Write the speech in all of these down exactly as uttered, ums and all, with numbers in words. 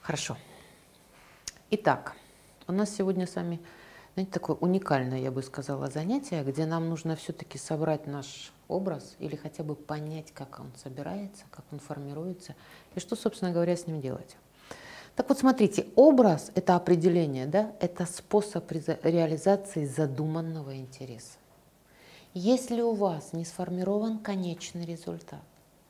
Хорошо. Итак, у нас сегодня с вами, знаете, такое уникальное, я бы сказала, занятие, где нам нужно все-таки собрать наш образ или хотя бы понять, как он собирается, как он формируется и что, собственно говоря, с ним делать. Так вот, смотрите, образ – это определение, да, это способ реализации задуманного интереса. Если у вас не сформирован конечный результат,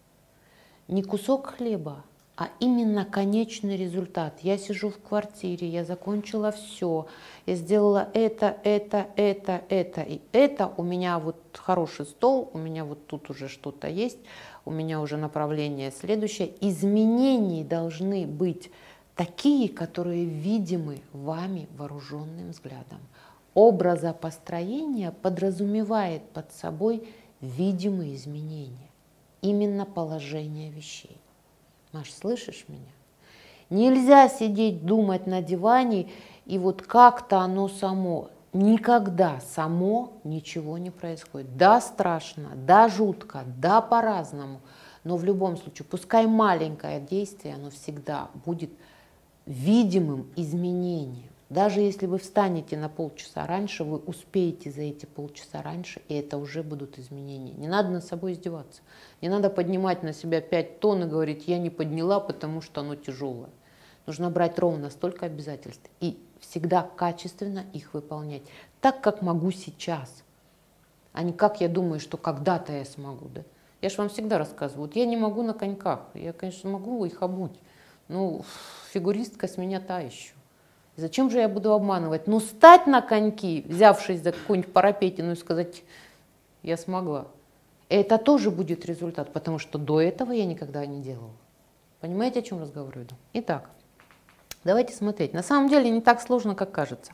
не кусок хлеба, а именно конечный результат. Я сижу в квартире, я закончила все, я сделала это, это, это, это и это. У меня вот хороший стол, у меня вот тут уже что-то есть, у меня уже направление следующее. Изменения должны быть такие, которые видимы вами вооруженным взглядом. Образопостроение подразумевает под собой видимые изменения, именно положение вещей. Маш, слышишь меня? Нельзя сидеть, думать на диване, и вот как-то оно само. Никогда само ничего не происходит. Да, страшно, да, жутко, да, по-разному. Но в любом случае, пускай маленькое действие, оно всегда будет видимым изменением. Даже если вы встанете на полчаса раньше, вы успеете за эти полчаса раньше, и это уже будут изменения. Не надо над собой издеваться. Не надо поднимать на себя пять тонн и говорить, я не подняла, потому что оно тяжелое. Нужно брать ровно столько обязательств и всегда качественно их выполнять. Так, как могу сейчас, а не как я думаю, что когда-то я смогу. Да? Я же вам всегда рассказываю, вот я не могу на коньках, я, конечно, могу их обуть, но фигуристка с меня та еще. Зачем же я буду обманывать? Ну, стать на коньки, взявшись за какую-нибудь парапетину и сказать, я смогла. Это тоже будет результат, потому что до этого я никогда не делала. Понимаете, о чем разговор иду? Итак, давайте смотреть. На самом деле не так сложно, как кажется.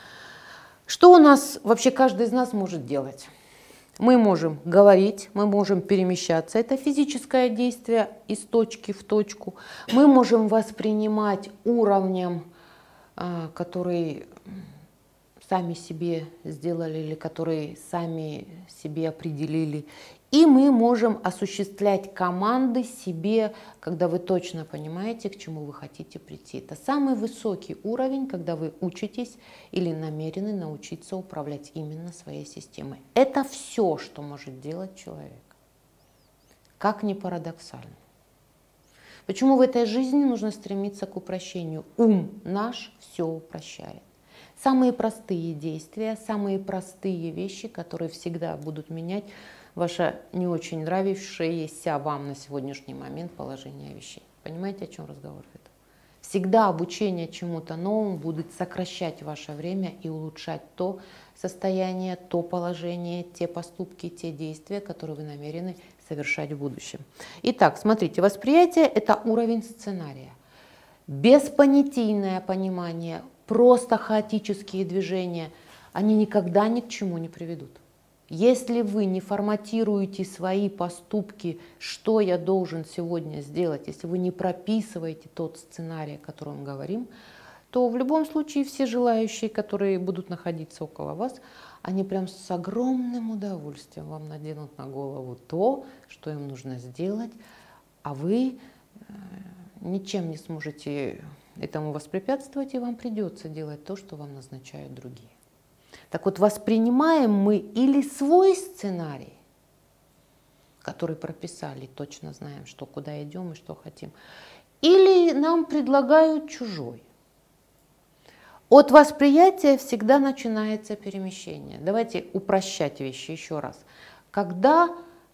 Что у нас вообще каждый из нас может делать? Мы можем говорить, мы можем перемещаться. Это физическое действие из точки в точку. Мы можем воспринимать уровнем, которые сами себе сделали или которые сами себе определили. И мы можем осуществлять команды себе, когда вы точно понимаете, к чему вы хотите прийти. Это самый высокий уровень, когда вы учитесь или намерены научиться управлять именно своей системой. Это все, что может делать человек. Как ни парадоксально. Почему в этой жизни нужно стремиться к упрощению? Ум наш все упрощает. Самые простые действия, самые простые вещи, которые всегда будут менять ваше не очень нравившееся вам на сегодняшний момент положение вещей. Понимаете, о чем разговор идет? Всегда обучение чему-то новому будет сокращать ваше время и улучшать то состояние, то положение, те поступки, те действия, которые вы намерены совершать в будущем. Итак, смотрите, восприятие – это уровень сценария. Беспонятийное понимание, просто хаотические движения, они никогда ни к чему не приведут. Если вы не форматируете свои поступки, что я должен сегодня сделать, если вы не прописываете тот сценарий, о котором мы говорим, то в любом случае все желающие, которые будут находиться около вас, они прям с огромным удовольствием вам наденут на голову то, что им нужно сделать, а вы ничем не сможете этому воспрепятствовать, и вам придется делать то, что вам назначают другие. Так вот, воспринимаем мы или свой сценарий, который прописали, точно знаем, что куда идем и что хотим, или нам предлагают чужой. От восприятия всегда начинается перемещение. Давайте упрощать вещи еще раз. Когда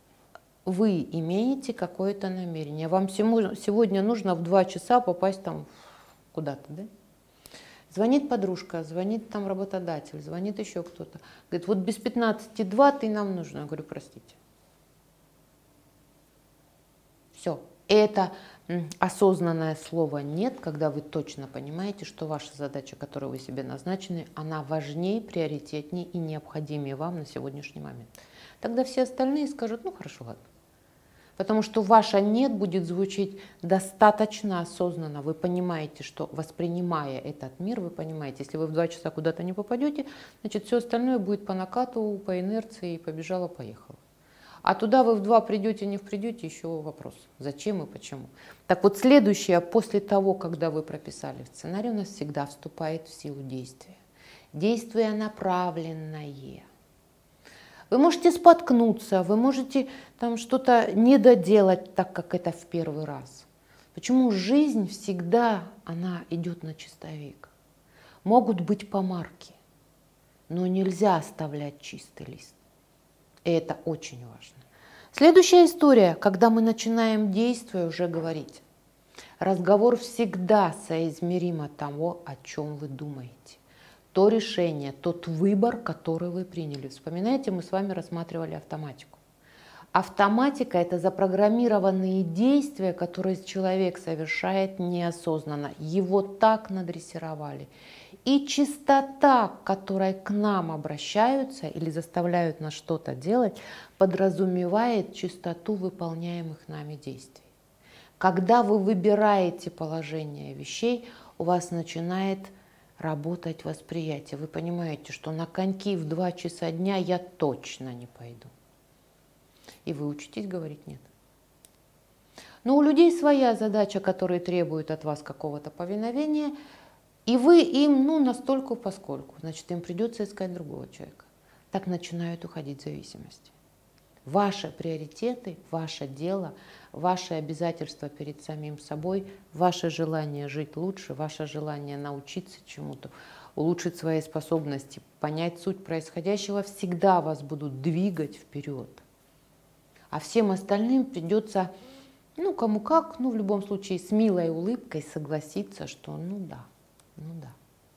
вы имеете какое-то намерение, вам сегодня нужно в два часа попасть там куда-то, да? Звонит подружка, звонит там работодатель, звонит еще кто-то. Говорит, вот без пятнадцати два ты нам нужно. Я говорю, простите. Все. Это осознанное слово «нет», когда вы точно понимаете, что ваша задача, которую вы себе назначены, она важнее, приоритетнее и необходимее вам на сегодняшний момент. Тогда все остальные скажут, ну хорошо, ладно. Потому что ваше «нет» будет звучать достаточно осознанно. Вы понимаете, что воспринимая этот мир, вы понимаете, если вы в два часа куда-то не попадете, значит все остальное будет по накату, по инерции, побежало, поехало. А туда вы в два придете, не придете, еще вопрос. Зачем и почему? Так вот, следующее, после того, когда вы прописали в сценарий, у нас всегда вступает в силу действия. Действие направленное. Вы можете споткнуться, вы можете там что-то не доделать так, как это в первый раз. Почему жизнь всегда, она идет на чистовик? Могут быть помарки, но нельзя оставлять чистый лист. И это очень важно. Следующая история, когда мы начинаем действие уже говорить. Разговор всегда соизмеримо того, о чем вы думаете. То решение, тот выбор, который вы приняли. Вспоминаете, мы с вами рассматривали автоматику. Автоматика – это запрограммированные действия, которые человек совершает неосознанно. Его так надрессировали. И чистота, к которой к нам обращаются или заставляют нас что-то делать, подразумевает чистоту выполняемых нами действий. Когда вы выбираете положение вещей, у вас начинает работать восприятие. Вы понимаете, что на коньки в два часа дня я точно не пойду. И вы учитесь говорить нет. Но у людей своя задача, которая требует от вас какого-то повиновения, и вы им, ну, настолько поскольку, значит, им придется искать другого человека. Так начинают уходить зависимости. Ваши приоритеты, ваше дело, ваши обязательства перед самим собой, ваше желание жить лучше, ваше желание научиться чему-то, улучшить свои способности, понять суть происходящего, всегда вас будут двигать вперед. А всем остальным придется, ну, кому как, ну, в любом случае, с милой улыбкой согласиться, что ну да, ну да.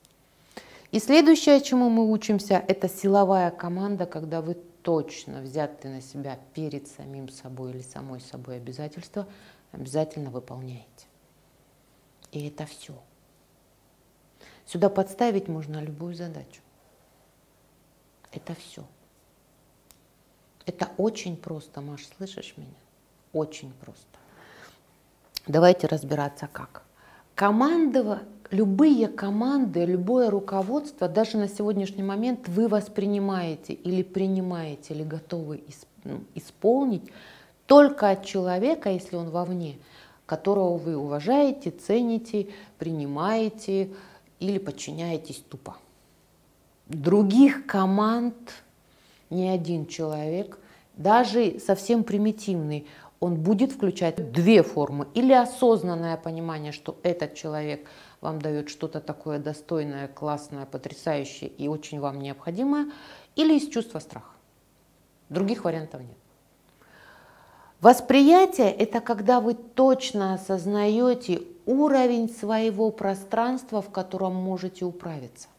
И следующее, чему мы учимся, это силовая команда, когда вы точно взятые на себя перед самим собой или самой собой обязательства обязательно выполняете. И это все. Сюда подставить можно любую задачу. Это все. Это очень просто, Маш, слышишь меня? Очень просто. Давайте разбираться как. Команда, любые команды, любое руководство, даже на сегодняшний момент вы воспринимаете или принимаете, или готовы исполнить только от человека, если он вовне, которого вы уважаете, цените, принимаете или подчиняетесь тупо. Других команд ни один человек, даже совсем примитивный, он будет включать две формы. Или осознанное понимание, что этот человек вам дает что-то такое достойное, классное, потрясающее и очень вам необходимое, или из чувства страха. Других вариантов нет. Восприятие – это когда вы точно осознаете уровень своего пространства, в котором можете управиться.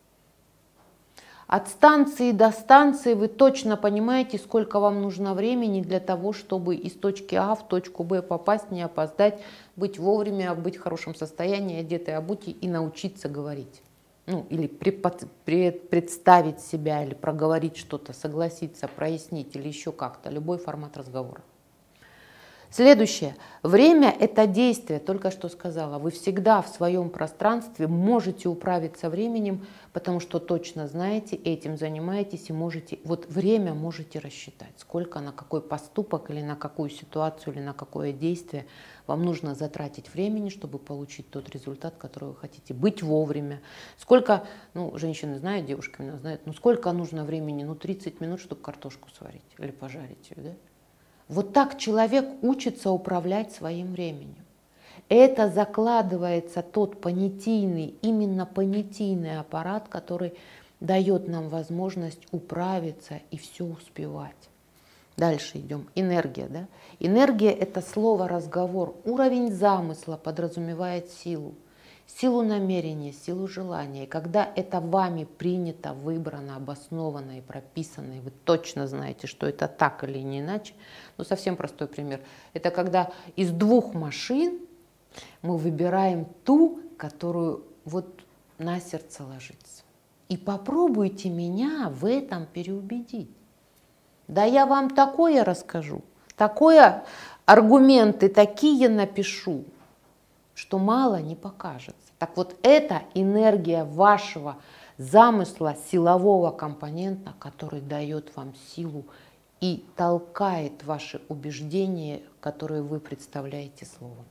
От станции до станции вы точно понимаете, сколько вам нужно времени для того, чтобы из точки А в точку Б попасть, не опоздать, быть вовремя, быть в хорошем состоянии, одетой, обутой и научиться говорить. Ну, или представить себя, или проговорить что-то, согласиться, прояснить, или еще как-то, любой формат разговора. Следующее. Время – это действие, только что сказала. Вы всегда в своем пространстве можете управиться временем, потому что точно знаете, этим занимаетесь и можете, вот время можете рассчитать, сколько на какой поступок или на какую ситуацию или на какое действие вам нужно затратить времени, чтобы получить тот результат, который вы хотите. Быть вовремя. Сколько, ну, женщины знают, девушки меня знают, ну, сколько нужно времени? Ну, тридцать минут, чтобы картошку сварить или пожарить ее, да? Вот так человек учится управлять своим временем. Это закладывается тот понятийный, именно понятийный аппарат, который дает нам возможность управиться и все успевать. Дальше идем. Энергия. Да? Энергия – это слово «разговор». Уровень замысла подразумевает силу. Силу намерения, силу желания. И когда это вами принято, выбрано, обосновано и прописано, и вы точно знаете, что это так или не иначе, ну, совсем простой пример. Это когда из двух машин мы выбираем ту, которую вот на сердце ложится. И попробуйте меня в этом переубедить. Да я вам такое расскажу, такое аргументы такие напишу, что мало не покажется. Так вот, это энергия вашего замысла, силового компонента, который дает вам силу и толкает ваши убеждения, которые вы представляете словом.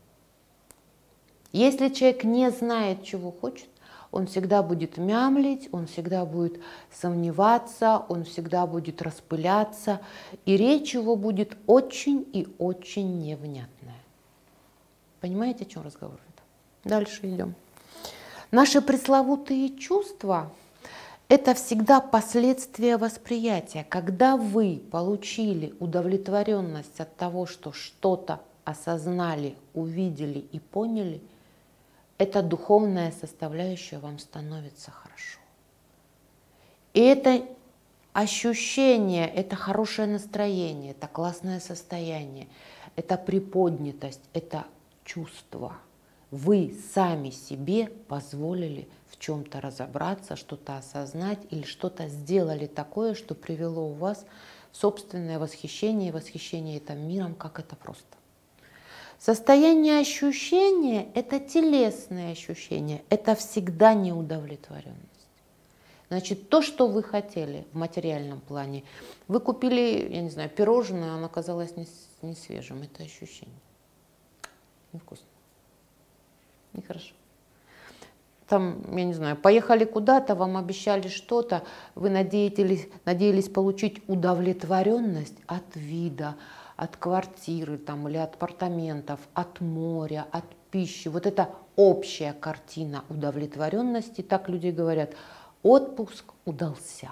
Если человек не знает, чего хочет, он всегда будет мямлить, он всегда будет сомневаться, он всегда будет распыляться, и речь его будет очень и очень невнятная. Понимаете, о чем разговор? Дальше идем. Наши пресловутые чувства – это всегда последствия восприятия. Когда вы получили удовлетворенность от того, что что-то осознали, увидели и поняли, эта духовная составляющая вам становится хорошо. И это ощущение, это хорошее настроение, это классное состояние, это приподнятость, это чувство. Вы сами себе позволили в чем-то разобраться, что-то осознать или что-то сделали такое, что привело у вас в собственное восхищение, восхищение этим миром, как это просто. Состояние ощущения – это телесные ощущения, это всегда неудовлетворенность. Значит, то, что вы хотели в материальном плане, вы купили, я не знаю, пирожное, оно оказалось не, не свежим, это ощущение. Невкусно. Нехорошо. Там, я не знаю, поехали куда-то, вам обещали что-то, вы надеялись, надеялись получить удовлетворенность от вида, от квартиры там, или от апартаментов, от моря, от пищи. Вот это общая картина удовлетворенности, так люди говорят, отпуск удался.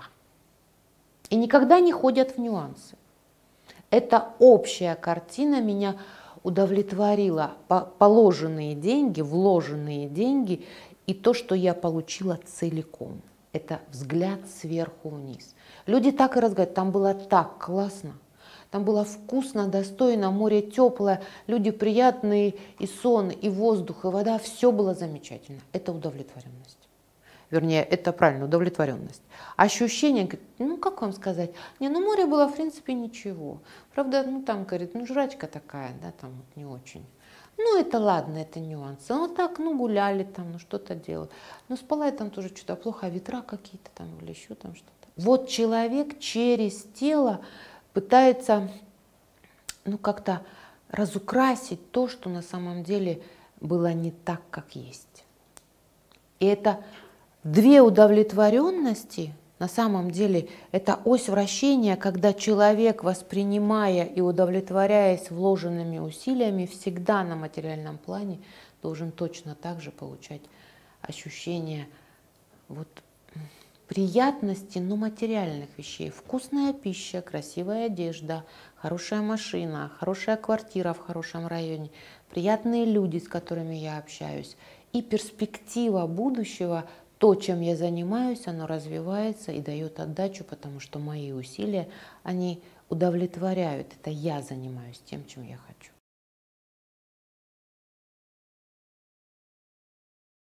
И никогда не ходят в нюансы. Эта общая картина меня удовлетворила. Положенные деньги, вложенные деньги и то, что я получила целиком. Это взгляд сверху вниз. Люди так и разговаривают, там было так классно. Там было вкусно, достойно, море теплое, люди приятные, и сон, и воздух, и вода. Все было замечательно. Это удовлетворенность. Вернее, это правильно, удовлетворенность. Ощущение, ну как вам сказать, не, ну море было в принципе ничего. Правда, ну там, говорит, ну жрачка такая, да, там вот не очень. Ну это ладно, это нюансы. Ну так, ну гуляли там, ну что-то делали. Ну спала я там тоже что-то плохо, а ветра какие-то там или еще там что-то. Вот человек через тело пытается, ну как-то разукрасить то, что на самом деле было не так, как есть. И это две удовлетворенности, на самом деле, это ось вращения, когда человек, воспринимая и удовлетворяясь вложенными усилиями, всегда на материальном плане должен точно так же получать ощущение вот, приятности, но материальных вещей. Вкусная пища, красивая одежда, хорошая машина, хорошая квартира в хорошем районе, приятные люди, с которыми я общаюсь, и перспектива будущего. То, чем я занимаюсь, оно развивается и дает отдачу, потому что мои усилия, они удовлетворяют. Это я занимаюсь тем, чем я хочу.